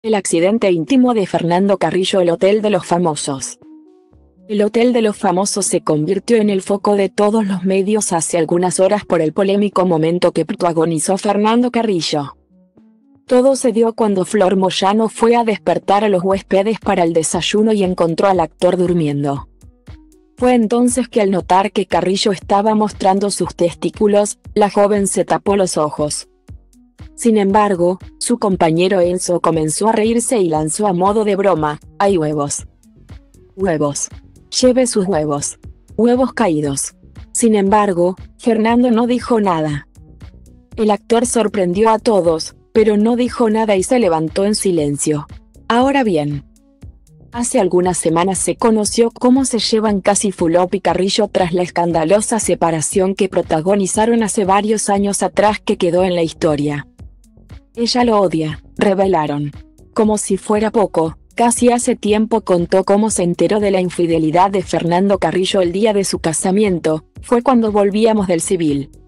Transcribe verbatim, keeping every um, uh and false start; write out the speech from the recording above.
El accidente íntimo de Fernando Carrillo. El Hotel de los Famosos. El Hotel de los Famosos se convirtió en el foco de todos los medios hace algunas horas por el polémico momento que protagonizó Fernando Carrillo. Todo se dio cuando Flor Moyano fue a despertar a los huéspedes para el desayuno y encontró al actor durmiendo. Fue entonces que al notar que Carrillo estaba mostrando sus testículos, la joven se tapó los ojos. Sin embargo, su compañero Enzo comenzó a reírse y lanzó a modo de broma: «¡Hay huevos! ¡Huevos! Lleve sus huevos. Huevos caídos». Sin embargo, Fernando no dijo nada. El actor sorprendió a todos, pero no dijo nada y se levantó en silencio. Ahora bien, hace algunas semanas se conoció cómo se llevan Cassie Fulop y Carrillo tras la escandalosa separación que protagonizaron hace varios años atrás que quedó en la historia. Ella lo odia, revelaron. Como si fuera poco, Cassie hace tiempo contó cómo se enteró de la infidelidad de Fernando Carrillo el día de su casamiento: «Fue cuando volvíamos del civil.